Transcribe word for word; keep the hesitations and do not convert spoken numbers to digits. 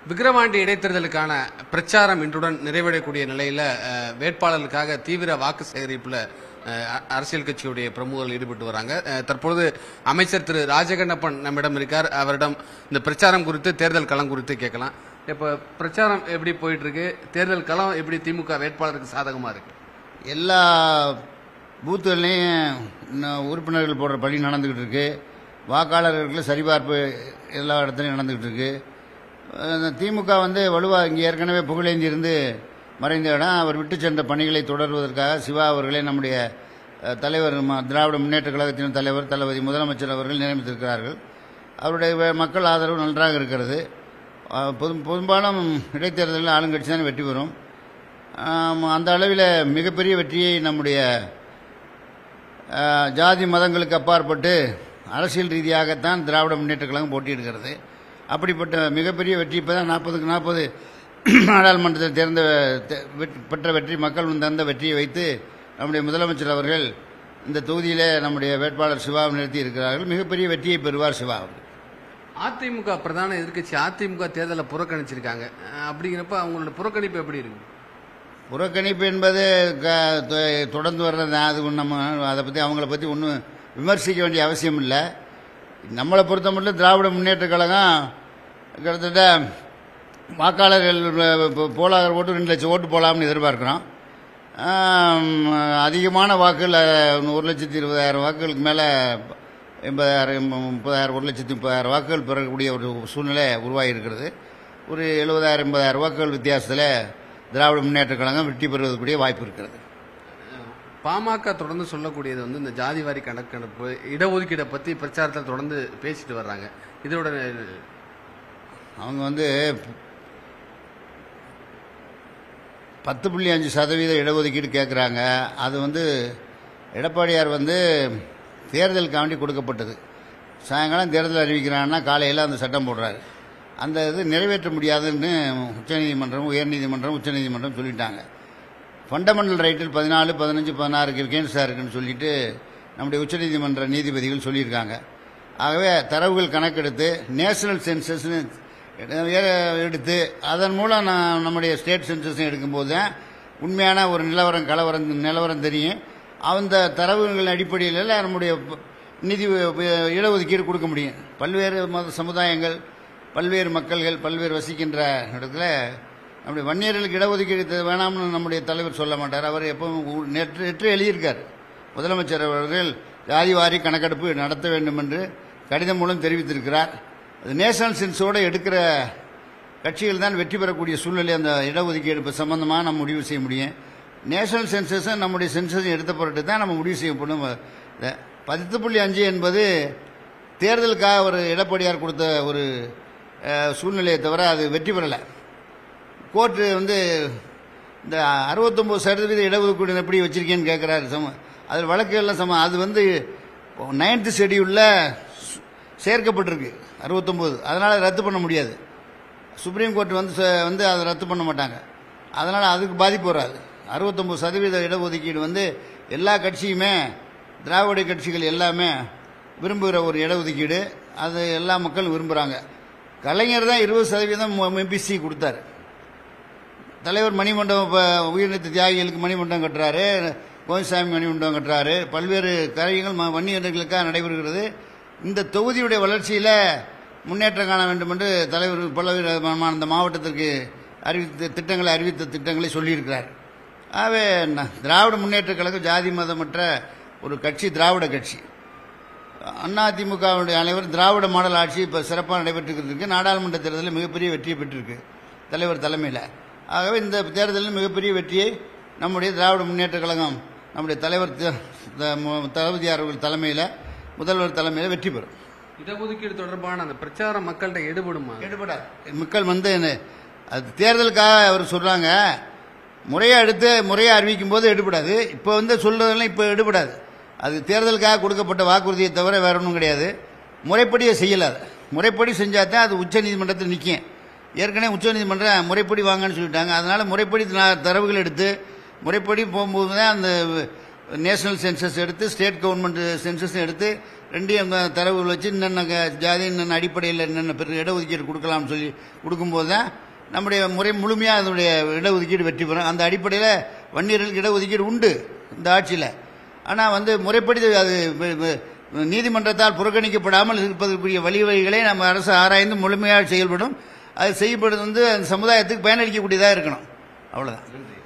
விக்கிரவாண்டி இடைத்தேர்தலுக்கான பிரச்சாரம் இன்றுடன் நிறைவடையக்கூடிய நிலையில் வேட்பாளர்களுக்காக தீவிர வாக்கு சேகரிப்பில் அரசியல் கட்சியுடைய பிரமுகர்கள் ஈடுபட்டு வராங்க. தற்பொழுது அமைச்சர் திரு ராஜகண்ணப்பன் நம்மிடம் இருக்கார். அவரிடம் இந்த பிரச்சாரம் குறித்து, தேர்தல் களம் குறித்து கேட்கலாம். இப்போ பிரச்சாரம் எப்படி போயிட்டு இருக்கு? தேர்தல் களம் எப்படி திமுக வேட்பாளருக்கு சாதகமா இருக்கு? எல்லா பூத்துகள்லையும் உறுப்பினர்கள் போடுற பணி நடந்துகிட்டு இருக்கு. வாக்காளர்களுக்கு சரிபார்ப்பு எல்லா இடத்துலையும் நடந்துகிட்டு இருக்கு. திமுக வந்து வலுவா இங்கே ஏற்கனவே புகழேந்தி இருந்து மறைந்த இடம். அவர் விட்டு சென்ற பணிகளை தொடர்வதற்காக சிவா அவர்களே நம்முடைய தலைவர், திராவிட முன்னேற்ற கழகத்தின் தலைவர் தளபதி முதலமைச்சர் அவர்கள் நியமித்திருக்கிறார்கள். அவருடைய மக்கள் ஆதரவு நன்றாக இருக்கிறது. பெரும்பாலும் இடைத்தேர்தலில் ஆளுங்கட்சி தான் வெற்றி பெறும். அந்த அளவில் மிகப்பெரிய வெற்றியை நம்முடைய ஜாதி மதங்களுக்கு அப்பாற்பட்டு அரசியல் ரீதியாகத்தான் திராவிட முன்னேற்ற கழகம் போட்டியிடுகிறது. அப்படிப்பட்ட மிகப்பெரிய வெற்றி இப்போ தான் நாற்பதுக்கு நாற்பது நாடாளுமன்றத்தில் தேர்ந்த பெற்ற வெற்றி, மக்கள் தந்த வெற்றியை வைத்து நம்முடைய முதலமைச்சர் அவர்கள் இந்த தொகுதியில் நம்முடைய வேட்பாளர் சிவாவை நிறுத்தி இருக்கிறார்கள். மிகப்பெரிய வெற்றியை பெறுவார் சிவா அவர்கள். அதிமுக பிரதான எதிர்க்கட்சி அதிமுக தேர்தலை புறக்கணிச்சிருக்காங்க. அப்படிங்கிறப்ப அவங்களோட புறக்கணிப்பு எப்படி இருக்கு? புறக்கணிப்பு என்பது தொடர்ந்து வர்றது. அது நம்ம அதை பற்றி அவங்கள பற்றி ஒன்றும் விமர்சிக்க வேண்டிய அவசியம் இல்லை. நம்மளை பொறுத்த மட்டும் திராவிட முன்னேற்ற கழகம் கிட்டத்தட்ட வாக்காளர்கள் போலாக ஓட்டு ரெண்டு லட்சம் ஓட்டு போகலாம்னு எதிர்பார்க்குறோம். அதிகமான வாக்குகள் ஒரு லட்சத்தி இருபதாயிரம் வாக்குகளுக்கு மேலே எண்பதாயிரம் முப்பதாயிரம் ஒரு லட்சத்தி முப்பதாயிரம் வாக்குகள் பெறக்கூடிய ஒரு சூழ்நிலை உருவாகி இருக்கிறது. ஒரு எழுபதாயிரம் எண்பதாயிரம் வாக்குகள் வித்தியாசத்தில் திராவிட முன்னேற்ற கழகம் வெற்றி பெறுவதற்குரிய வாய்ப்பு இருக்கிறது. பாமக தொடர்ந்து சொல்லக்கூடியது வந்து இந்த ஜாதிவாரி கணக்கெடுப்பு, இடஒதுக்கீடை பற்றி பிரச்சாரத்தில் தொடர்ந்து பேசிட்டு வர்றாங்க. இதோட அவங்க வந்து பத்து புள்ளி அஞ்சு சதவீத இடஒதுக்கீடு கேட்குறாங்க. அது வந்து எடப்பாடியார் வந்து தேர்தலுக்காண்டி கொடுக்கப்பட்டது. சாயங்காலம் தேர்தல் அறிவிக்கிறாங்கன்னா காலையில் அந்த சட்டம் போடுறாரு. அந்த இது நிறைவேற்ற முடியாதுன்னு உச்சநீதிமன்றம், உயர்நீதிமன்றம், உச்சநீதிமன்றம் சொல்லிட்டாங்க. ஃபண்டமெண்டல் ரைட்டில் பதினாலு பதினஞ்சு பதினாறுக்கு இருக்கேன்ஸாக இருக்குன்னு சொல்லிட்டு நம்முடைய உச்சநீதிமன்ற நீதிபதிகள் சொல்லியிருக்காங்க. ஆகவே தரவுகள் கணக்கெடுத்து நேஷனல் சென்சஸ்ன்னு எடுத்து அதன் மூலம் நான் நம்முடைய ஸ்டேட் சென்சஸும் எடுக்கும்போது தான் உண்மையான ஒரு நிலவரம் கலவரம் நிலவரம் தெரியும். அந்த தரவுகள் அடிப்படையில் நம்முடைய நிதி இடஒதுக்கீடு கொடுக்க முடியும். பல்வேறு மத சமுதாயங்கள், பல்வேறு மக்கள்கள், பல்வேறு வசிக்கின்ற இடத்துல நம்முடைய வன்னியர்களுக்கு இடஒதுக்கீடு வேணாம்னு நம்முடைய தலைவர் சொல்ல மாட்டார். அவர் எப்பவும் நேற்று நேற்று எழுதியிருக்கார். முதலமைச்சர் அவர்கள் ஜாதிவாரி கணக்கெடுப்பு நடத்த வேண்டும் என்று கடிதம் மூலம் தெரிவித்திருக்கிறார். அது நேஷனல் சென்ஸோடு எடுக்கிற கட்சிகள் தான் வெற்றி பெறக்கூடிய சூழ்நிலை. அந்த இடஒதுக்கீடு சம்பந்தமாக நம்ம முடிவு செய்ய முடியும். நேஷனல் சென்சஸும் நம்முடைய சென்சஸும் எடுத்த பொருட்டு தான் நம்ம முடிவு செய்யப்படும். பத்து புள்ளி அஞ்சு என்பது தேர்தலுக்காக ஒரு எடப்பாடியார் கொடுத்த ஒரு சூழ்நிலையை தவிர அது வெற்றி பெறலை. கோர்ட்டு வந்து இந்த அறுபத்தொம்போது சதவீத இடஒதுக்கீடு எப்படி வச்சிருக்கேன்னு கேட்குறாரு. சம அதில் வழக்குகள்லாம் சம அது வந்து நைன்த்து ஷெடியூலில் சேர்க்கப்பட்டிருக்கு அறுபத்தொம்போது. அதனால் ரத்து பண்ண முடியாது. சுப்ரீம் கோர்ட் வந்து வந்து அதை ரத்து பண்ண மாட்டாங்க. அதனால் அதுக்கு பாதிப்பு வராது. அறுபத்தொம்போது சதவீத இடஒதுக்கீடு வந்து எல்லா கட்சியுமே, திராவிட கட்சிகள் எல்லாமே விரும்புகிற ஒரு இடஒதுக்கீடு. அது எல்லா மக்களும் விரும்புகிறாங்க. கலைஞர் தான் இருபது சதவீதம் எம்பிசி கொடுத்தாரு. தலைவர் மணிமண்டபம் இப்போ உயிர்நீத்த தியாகிகளுக்கு மணிமண்டபம் கட்டுறாரு, கோவிந்தசாமி மணிமண்டபம் கட்டுறாரு. பல்வேறு காரியங்கள் வன்னியர்களுக்காக நடைபெறுகிறது. இந்த தொகுதியுடைய வளர்ச்சியில் முன்னேற்றம் காண வேண்டும் என்று தலைவர் பல்வேறு அந்த மாவட்டத்திற்கு அறிவித்த திட்டங்களை அறிவித்த திட்டங்களை சொல்லியிருக்கிறார். ஆகவே திராவிட முன்னேற்ற கழகம் ஜாதி மதமற்ற ஒரு கட்சி, திராவிட கட்சி. அதிமுகவுடைய அனைவரும் திராவிட மாடல் ஆட்சி இப்போ சிறப்பாக நடைபெற்றிருக்கு. நாடாளுமன்ற தேர்தலில் மிகப்பெரிய வெற்றியை பெற்றிருக்கு தலைவர் தலைமையில். ஆகவே இந்த தேர்தலில் மிகப்பெரிய வெற்றியை நம்முடைய திராவிட முன்னேற்ற கழகம், நம்முடைய தலைவர் தளபதியார் அவர்கள் தலைமையில், முதல்வர் தலைமையில் வெற்றி பெறும். இடஒதுக்கீடு தொடர்பான அந்த பிரச்சாரம் மக்கள்கிட்ட ஈடுபடுமா? ஈடுபடாது. மக்கள் வந்து அது தேர்தலுக்காக அவர் சொல்றாங்க. முறையாக எடுத்து முறையாக அறிவிக்கும் போது எடுபடாது. இப்போ வந்து சொல்றதெல்லாம் இப்போ எடுபடாது. அது தேர்தலுக்காக கொடுக்கப்பட்ட வாக்குறுதியை தவிர வேற ஒன்றும் கிடையாது. முறைப்படியே செய்யலாது. முறைப்படி செஞ்சாதான் அது உச்ச நீதிமன்றத்தில் நிற்கும். ஏற்கனவே உச்சநீதிமன்றம் முறைப்படி வாங்கன்னு சொல்லிட்டாங்க. அதனால முறைப்படி தரவுகள் எடுத்து முறைப்படி போகும்போது தான் அந்த நேஷனல் சென்சஸ் எடுத்து, ஸ்டேட் கவர்மெண்ட் சென்சஸ் எடுத்து ரெண்டையும் தரவுகள் வச்சு இன்னென்ன ஜாதி இன்னென்ன அடிப்படையில் என்னென்ன பெரு இடஒதுக்கீடு கொடுக்கலாம்னு சொல்லி கொடுக்கும்போது தான் நம்முடைய முறை முழுமையாக அதனுடைய இடஒதுக்கீடு வெற்றி பெறும். அந்த அடிப்படையில் வன்னியர்களுக்கு இடஒதுக்கீடு உண்டு இந்த ஆட்சியில். ஆனால் வந்து முறைப்படி அது நீதிமன்றத்தால் புறக்கணிக்கப்படாமல் இருப்பதற்குரிய வழி வழிகளை நம்ம அரசு ஆராய்ந்து முழுமையாக செயல்படும். அது செய்யப்படுறது வந்து அந்த சமுதாயத்துக்கு பயனளிக்கக்கூடியதாக இருக்கணும். அவ்வளோதான்.